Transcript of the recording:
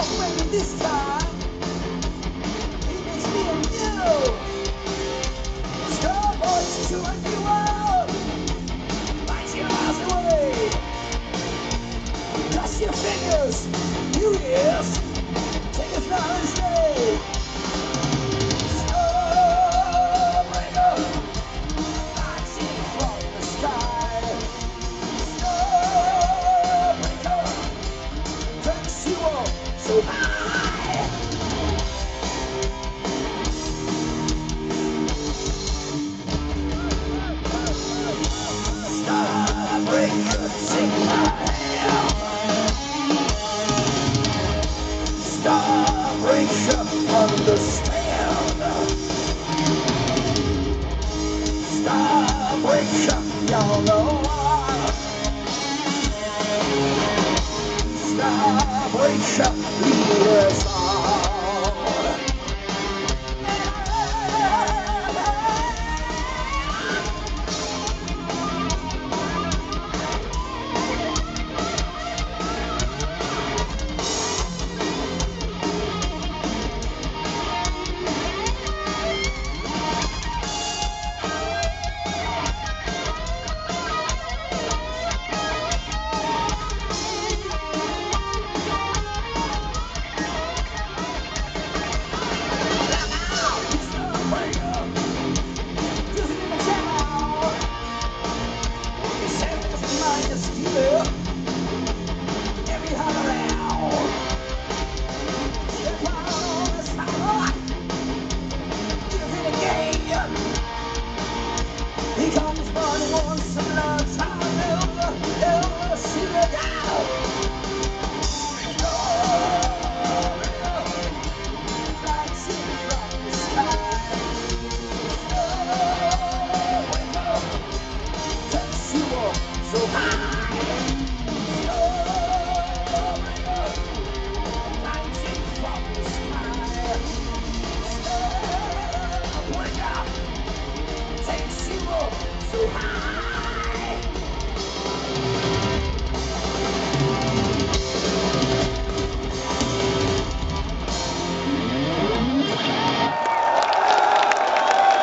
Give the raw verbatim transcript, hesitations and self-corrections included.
Maybe this time it makes me and you. Starboys to a new world. Bite your eyes away. Cross your fingers. New Year's. Take a Father's Day. Starbreaker. Rising from the sky. Starbreaker. Takes you all so high. Starbreaker, take my hand. Starbreaker, understand. Starbreaker, y'all know. Starbreaker, lead us on.